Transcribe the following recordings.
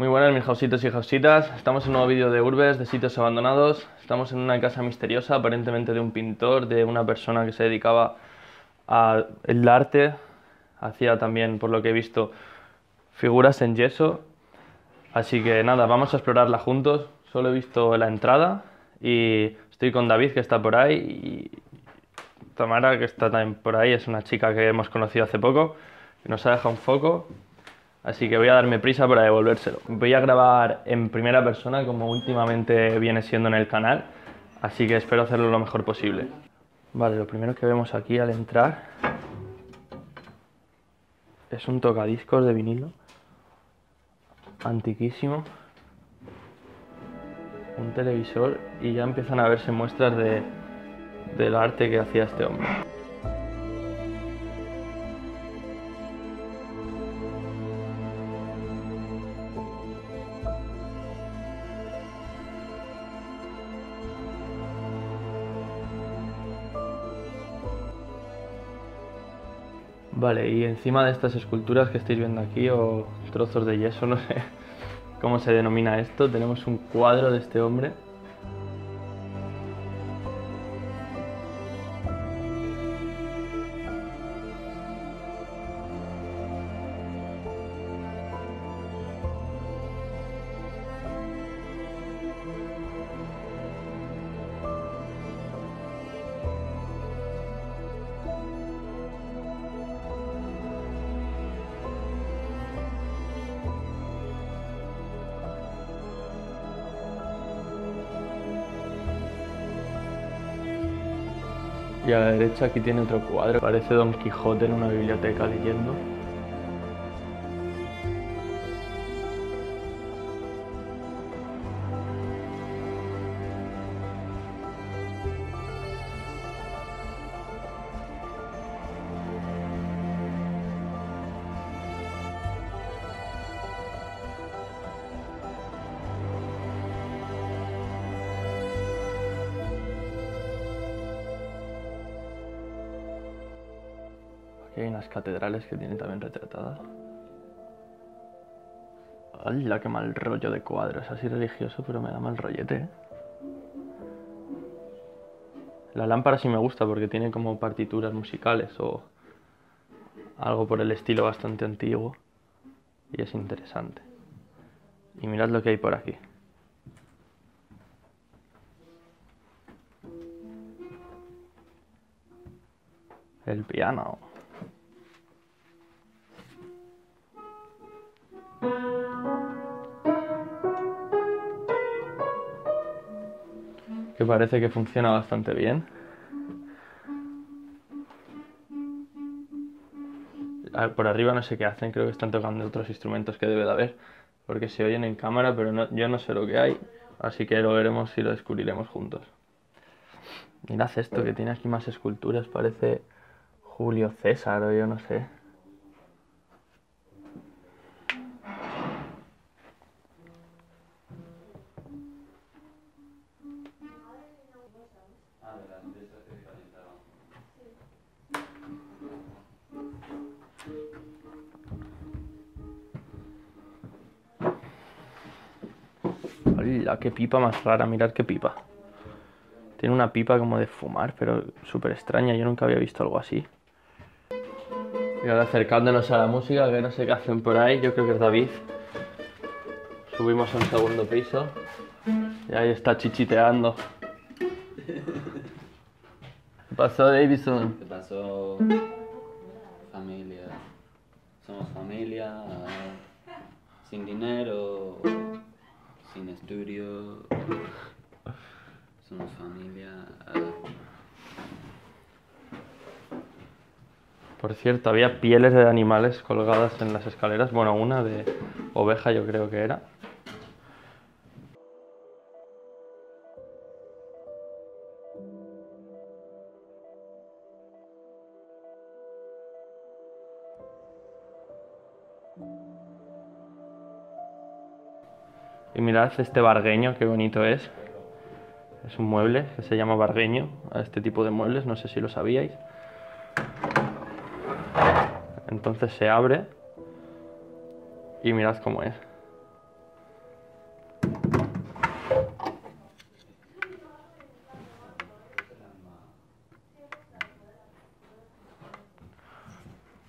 Muy buenas mis jausitos y jausitas, estamos en un nuevo vídeo de Urbes, de sitios abandonados. Estamos en una casa misteriosa, aparentemente de un pintor, de una persona que se dedicaba al arte. Hacía también, por lo que he visto, figuras en yeso. Así que nada, vamos a explorarla juntos. Solo he visto la entrada y estoy con David, que está por ahí, y Tamara, que está también por ahí. Es una chica que hemos conocido hace poco, que nos ha dejado un foco. Así que voy a darme prisa para devolvérselo. Voy a grabar en primera persona, como últimamente viene siendo en el canal, así que espero hacerlo lo mejor posible. Vale, lo primero que vemos aquí al entrar es un tocadiscos de vinilo, antiquísimo, un televisor, y ya empiezan a verse muestras del arte que hacía este hombre. Vale, y encima de estas esculturas que estáis viendo aquí, o trozos de yeso, no sé cómo se denomina esto, tenemos un cuadro de este hombre. Y a la derecha aquí tiene otro cuadro, parece Don Quijote en una biblioteca leyendo. Aquí hay unas catedrales que tiene también retratadas. ¡Hala, qué mal rollo de cuadro! Es así religioso, pero me da mal rollete, ¿eh? La lámpara sí me gusta porque tiene como partituras musicales o algo por el estilo bastante antiguo. Y es interesante. Y mirad lo que hay por aquí. El piano. Que parece que funciona bastante bien. Por arriba no sé qué hacen, creo que están tocando otros instrumentos que debe de haber, porque se oyen en cámara, pero no, yo no sé lo que hay, así que lo veremos y lo descubriremos juntos. Mirad esto, que tiene aquí más esculturas, parece Julio César o yo no sé. ¡Hala, qué pipa más rara! Mirad qué pipa. Tiene una pipa como de fumar, pero súper extraña, yo nunca había visto algo así. Y ahora acercándonos a la música, que no sé qué hacen por ahí, yo creo que es David. Subimos a un segundo piso y ahí está chichiteando. ¿Qué pasó, Davison? ¿Qué pasó? Familia. Somos familia. Sin dinero. Sin estudio. Somos familia. Por cierto, había pieles de animales colgadas en las escaleras. Bueno, una de oveja yo creo que era. Y mirad este vargueño, qué bonito es. Es un mueble que se llama vargueño, a este tipo de muebles, no sé si lo sabíais. Entonces se abre y mirad cómo es.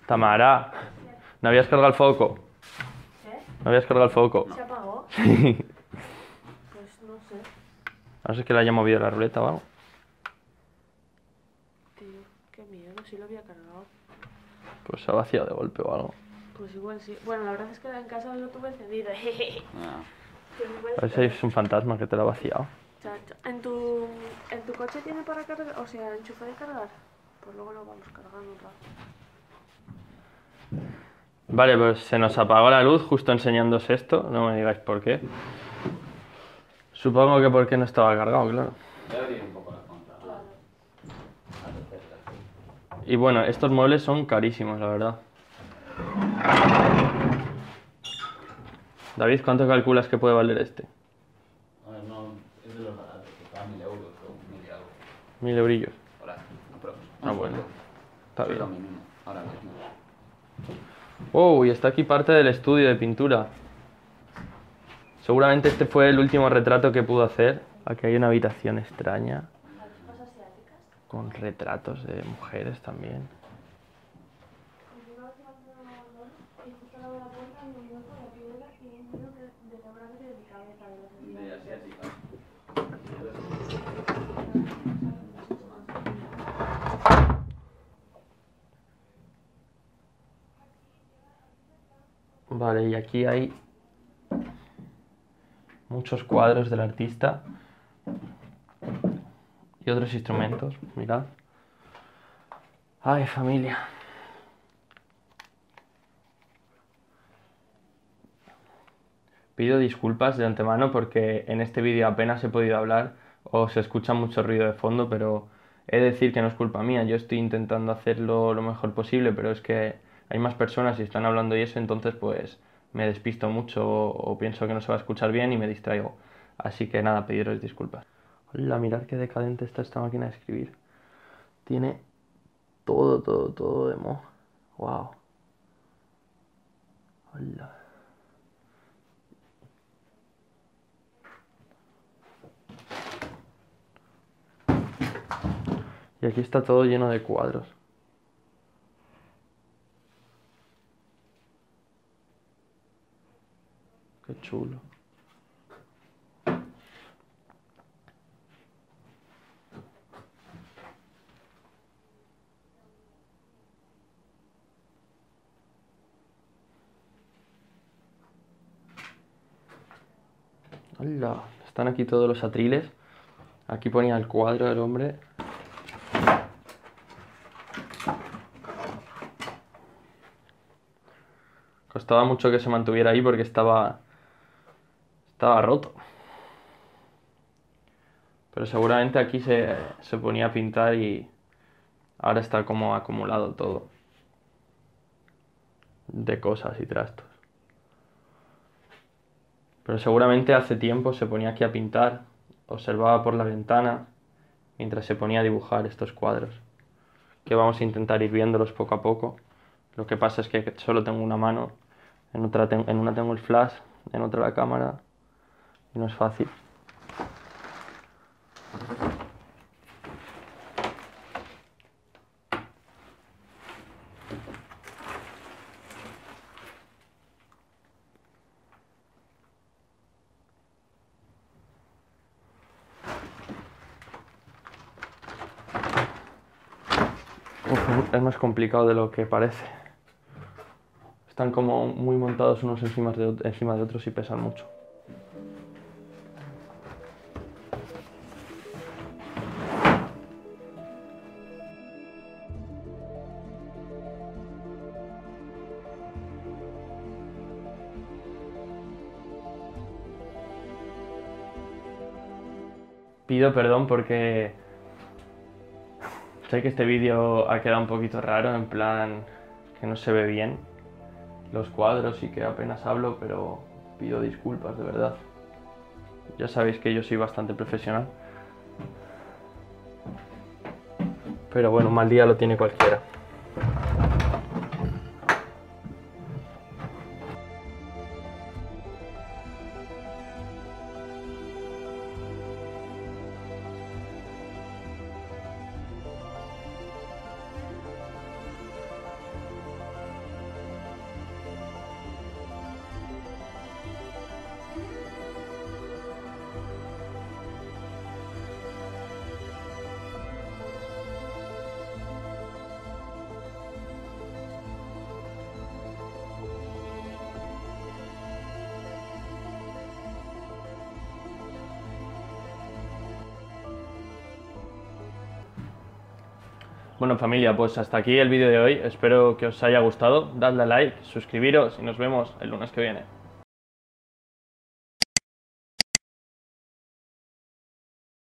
Tamara, ¿no habías cargado el foco? ¿Qué? ¿No habías cargado el foco? ¿Se apagó? Sí. Pues no sé. No sé que le haya movido la ruleta o algo. Tío, qué miedo, sí lo había cargado. Pues se ha vaciado de golpe o algo. Pues igual sí. Bueno, la verdad es que en casa lo tuve encendido. Ah, Pues igual A ver sí. si es un fantasma que te lo ha vaciado. Chacho. ¿En tu coche tiene para cargar? O sea, enchufe de cargar. Pues luego lo vamos cargando un rato. Vale, pues se nos apagó la luz justo enseñándose esto. No me digáis por qué. Supongo que porque no estaba cargado, claro. voy a abrir un poco la contra. Y bueno, estos muebles son carísimos, la verdad. David, ¿cuánto calculas que puede valer este? A ver, no, es de los baratos, que está a 1000 euros o 1000 y algo. 1000 eurillos. Hola, aprox. Ah, bueno. Está Es lo bien. mínimo, ahora mismo. Oh, y está aquí parte del estudio de pintura. Seguramente este fue el último retrato que pudo hacer. Aquí hay una habitación extraña. Con retratos de mujeres también. De asiática. Vale, y aquí hay muchos cuadros del artista. Y otros instrumentos, mirad. Ay, familia. Pido disculpas de antemano porque en este vídeo apenas he podido hablar o se escucha mucho ruido de fondo, pero he de decir que no es culpa mía. Yo estoy intentando hacerlo lo mejor posible, pero es que hay más personas y están hablando y eso, entonces pues me despisto mucho o pienso que no se va a escuchar bien y me distraigo. Así que nada, pediros disculpas. Hola, mirad qué decadente está esta máquina de escribir. Tiene todo de moho. Wow. Hola. Y aquí está todo lleno de cuadros. Qué chulo. Hola. Están aquí todos los atriles. Aquí ponía el cuadro del hombre. Costaba mucho que se mantuviera ahí porque estaba roto. Pero seguramente aquí se ponía a pintar y ahora está como acumulado todo de cosas y trastos. Pero seguramente hace tiempo se ponía aquí a pintar, observaba por la ventana mientras se ponía a dibujar estos cuadros, que vamos a intentar ir viéndolos poco a poco. Lo que pasa es que solo tengo una mano, en una tengo el flash, en otra la cámara y no es fácil. Uf, es más complicado de lo que parece. Están como muy montados unos encima de otros y pesan mucho. Pido perdón porque sé que este vídeo ha quedado un poquito raro, en plan que no se ve bien los cuadros y que apenas hablo, pero pido disculpas, de verdad. Ya sabéis que yo soy bastante profesional. Pero bueno, un mal día lo tiene cualquiera. Bueno, familia, pues hasta aquí el vídeo de hoy. Espero que os haya gustado. Dadle a like, suscribiros y nos vemos el lunes que viene.